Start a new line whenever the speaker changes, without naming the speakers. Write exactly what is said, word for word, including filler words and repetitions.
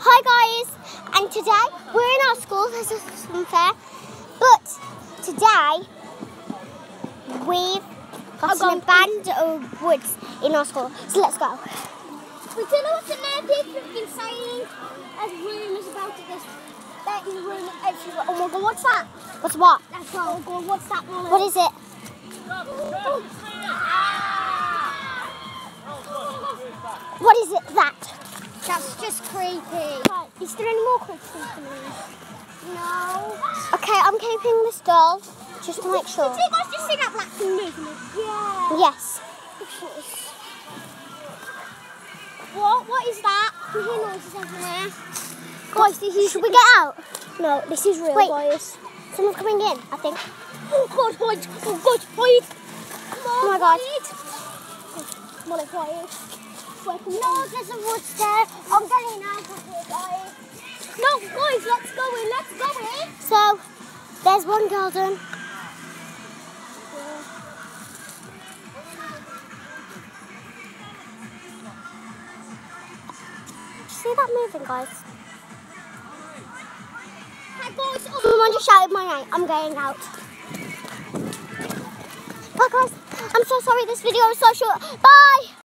Hi guys, and today we're in our school. There's a fun fair, but today we've got an abandoned woods in our school. So let's go.
We don't know what's in there. People have been saying there's rumours about it. There's, there is rumours everywhere. Oh my god, what's that?
What's what?
That's what. Oh god, what's that one?
What is it?
Oh.
What is it? That?
That's just creepy.
Right. Is there any more creepy things?
No.
Okay, I'm keeping this doll just to make sure.
Did you guys just see that black thing moving? Yeah.
Yes.
What? What is that? We hear noises everywhere.
Guys, this is, should we get out?
No, this is real,
Wait.
guys.
Someone's coming in, I think.
Oh god, hide! Oh god, hide! Come on,
Oh my god.
hide! Come on, let's hide. No, there's a woods there. I'm getting out of here, guys. No, guys, let's go in. Let's go in.
So, there's one girl done. See that moving, guys?
Hey, boys. Oh,
Someone just shouted my name. I'm getting out. Bye, guys. I'm so sorry this video is so short. Bye.